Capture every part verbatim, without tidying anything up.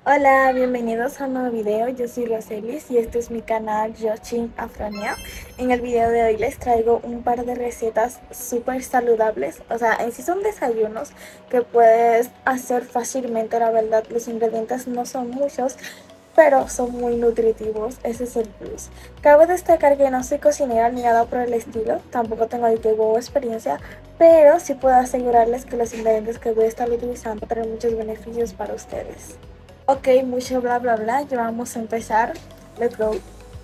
Hola, bienvenidos a un nuevo video. Yo soy Roselis y este es mi canal Yochin Afronia. En el video de hoy les traigo un par de recetas súper saludables. O sea, en sí son desayunos que puedes hacer fácilmente. La verdad, los ingredientes no son muchos, pero son muy nutritivos. Ese es el plus. Cabe destacar que no soy cocinera ni nada por el estilo. Tampoco tengo de o experiencia, pero sí puedo asegurarles que los ingredientes que voy a estar utilizando traen muchos beneficios para ustedes. Ok, mucho bla bla bla, ya vamos a empezar. Let's go.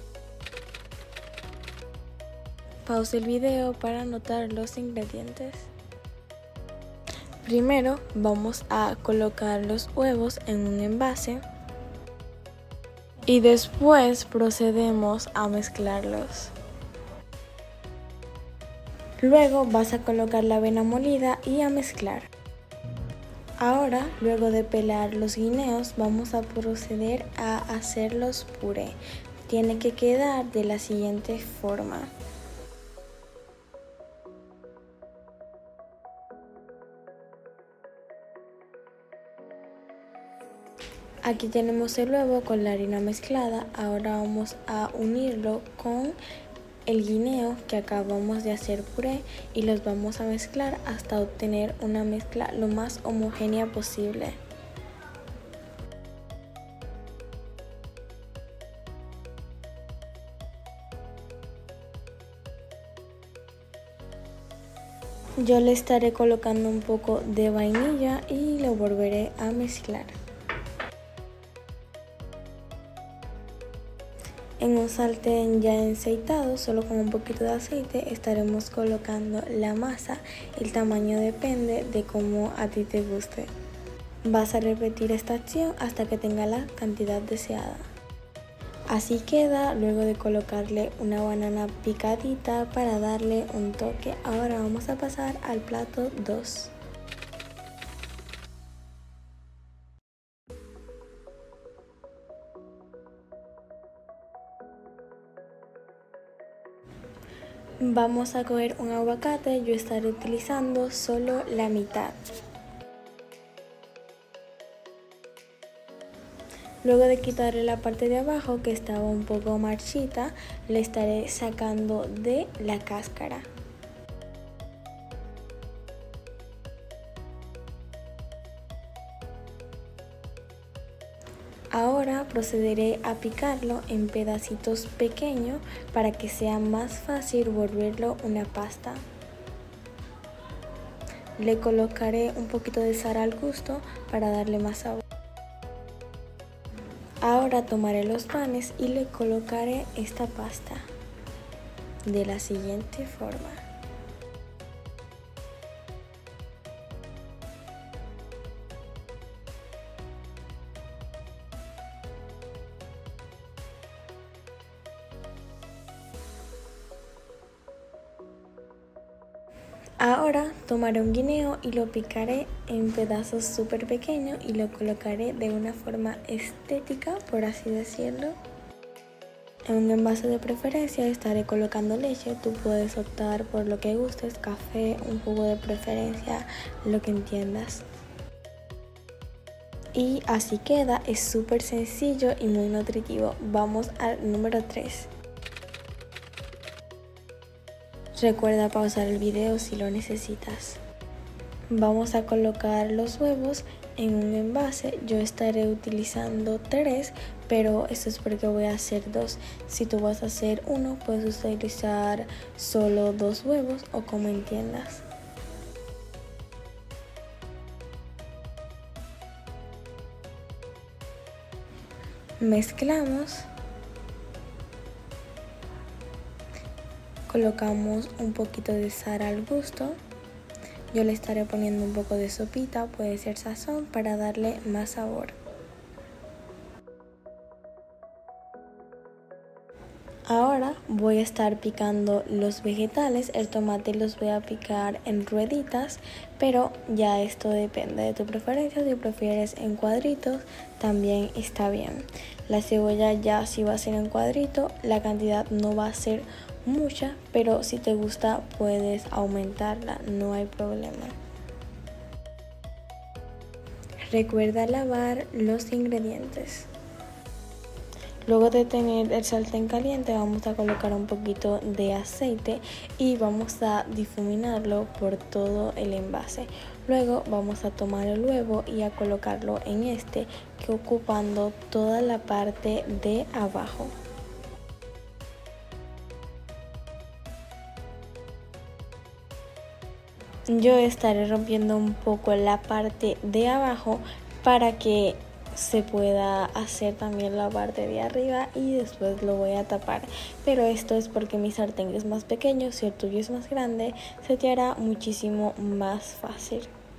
Pausa el video para anotar los ingredientes. Primero vamos a colocar los huevos en un envase y después procedemos a mezclarlos. Luego vas a colocar la avena molida y a mezclar. Ahora, luego de pelar los guineos, vamos a proceder a hacerlos puré. Tiene que quedar de la siguiente forma. Aquí tenemos el huevo con la harina mezclada. Ahora vamos a unirlo con el guineo que acabamos de hacer puré y los vamos a mezclar hasta obtener una mezcla lo más homogénea posible. Yo le estaré colocando un poco de vainilla y lo volveré a mezclar. En un sartén ya enceitado, solo con un poquito de aceite, estaremos colocando la masa. El tamaño depende de cómo a ti te guste. Vas a repetir esta acción hasta que tenga la cantidad deseada. Así queda luego de colocarle una banana picadita para darle un toque. Ahora vamos a pasar al plato dos. Vamos a coger un aguacate, yo estaré utilizando solo la mitad. Luego de quitarle la parte de abajo que estaba un poco marchita, le estaré sacando de la cáscara. Ahora procederé a picarlo en pedacitos pequeños para que sea más fácil volverlo una pasta. Le colocaré un poquito de sal al gusto para darle más sabor. Ahora tomaré los panes y le colocaré esta pasta de la siguiente forma. Ahora tomaré un guineo y lo picaré en pedazos súper pequeños y lo colocaré de una forma estética, por así decirlo. En un envase de preferencia estaré colocando leche. Tú puedes optar por lo que gustes, café, un jugo de preferencia, lo que entiendas. Y así queda, es súper sencillo y muy nutritivo. Vamos al número tres. Recuerda pausar el video si lo necesitas. Vamos a colocar los huevos en un envase. Yo estaré utilizando tres, pero esto es porque voy a hacer dos. Si tú vas a hacer uno, puedes utilizar solo dos huevos o como entiendas. Mezclamos. Colocamos un poquito de sal al gusto. Yo le estaré poniendo un poco de sopita, puede ser sazón, para darle más sabor. Ahora voy a estar picando los vegetales. El tomate los voy a picar en rueditas, pero ya esto depende de tu preferencia. Si prefieres en cuadritos, también está bien. La cebolla ya si va a ser en cuadrito, la cantidad no va a ser mucha, pero si te gusta puedes aumentarla, no hay problema. Recuerda lavar los ingredientes. Luego de tener el sartén caliente vamos a colocar un poquito de aceite y vamos a difuminarlo por todo el envase. Luego vamos a tomar el huevo y a colocarlo en este, que ocupando toda la parte de abajo. Yo estaré rompiendo un poco la parte de abajo para que se pueda hacer también la parte de arriba y después lo voy a tapar, pero esto es porque mi sartén es más pequeño. Si el tuyo es más grande, se te hará muchísimo más fácil.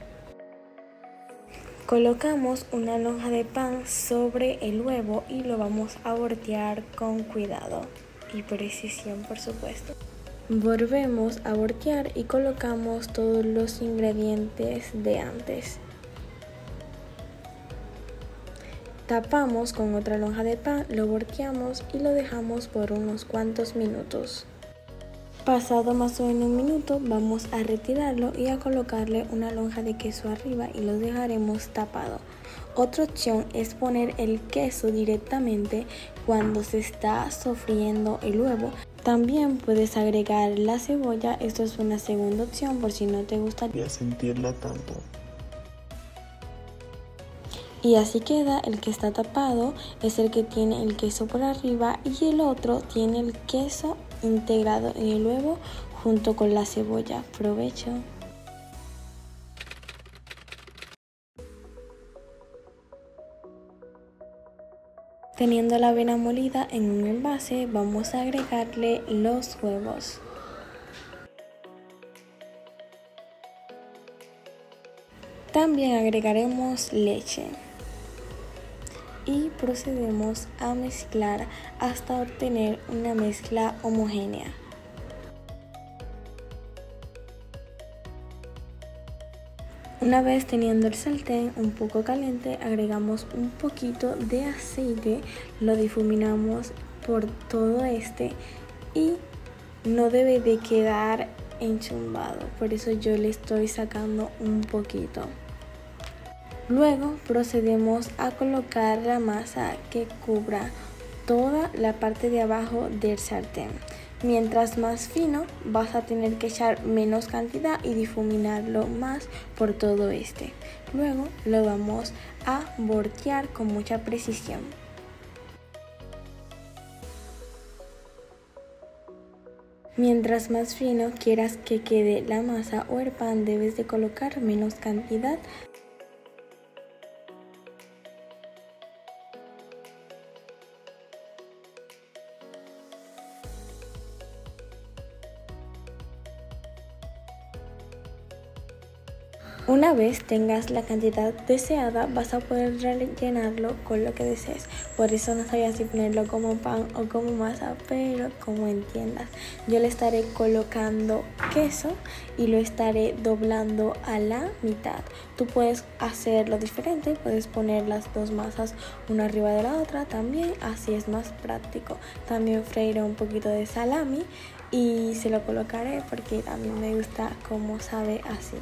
Colocamos una lonja de pan sobre el huevo y lo vamos a voltear con cuidado y precisión, por supuesto. Volvemos a voltear y colocamos todos los ingredientes de antes. Tapamos con otra lonja de pan, lo volteamos y lo dejamos por unos cuantos minutos. Pasado más o menos un minuto vamos a retirarlo y a colocarle una lonja de queso arriba y lo dejaremos tapado. Otra opción es poner el queso directamente cuando se está sofriendo el huevo. También puedes agregar la cebolla, esto es una segunda opción por si no te gustaría sentirla tanto. Y así queda. El que está tapado es el que tiene el queso por arriba y el otro tiene el queso integrado en el huevo junto con la cebolla. Provecho. Teniendo la avena molida en un envase, vamos a agregarle los huevos. También agregaremos leche. Y procedemos a mezclar hasta obtener una mezcla homogénea. Una vez teniendo el sartén un poco caliente, agregamos un poquito de aceite, lo difuminamos por todo este y no debe de quedar enchumbado, por eso yo le estoy sacando un poquito. Luego procedemos a colocar la masa que cubra toda la parte de abajo del sartén. Mientras más fino, vas a tener que echar menos cantidad y difuminarlo más por todo este. Luego lo vamos a voltear con mucha precisión. Mientras más fino quieras que quede la masa o el pan, debes de colocar menos cantidad. Una vez tengas la cantidad deseada, vas a poder rellenarlo con lo que desees. Por eso no sabía si ponerlo como pan o como masa, pero como entiendas. Yo le estaré colocando queso y lo estaré doblando a la mitad. Tú puedes hacerlo diferente, puedes poner las dos masas una arriba de la otra también, así es más práctico. También freiré un poquito de salami y se lo colocaré porque también me gusta cómo sabe así.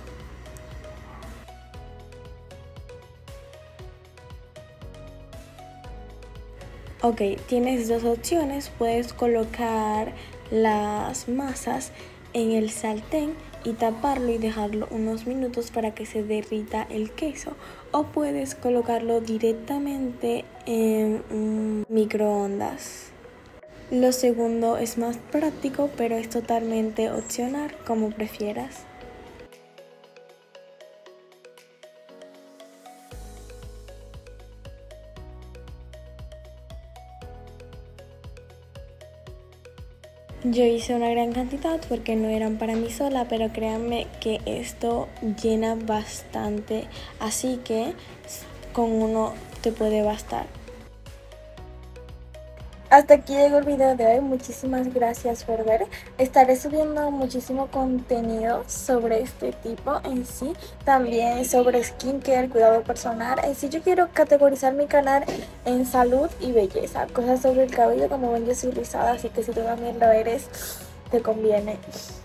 Ok, tienes dos opciones, puedes colocar las masas en el sartén y taparlo y dejarlo unos minutos para que se derrita el queso, o puedes colocarlo directamente en un microondas. Lo segundo es más práctico, pero es totalmente opcional, como prefieras. Yo hice una gran cantidad porque no eran para mí sola, pero créanme que esto llena bastante, así que con uno te puede bastar. Hasta aquí llegó el video de hoy, muchísimas gracias por ver. Estaré subiendo muchísimo contenido sobre este tipo en sí, también sobre skincare, cuidado personal. En sí yo quiero categorizar mi canal en salud y belleza, cosas sobre el cabello. Como ven, yo soy rizada, así que si tú también lo eres, te conviene.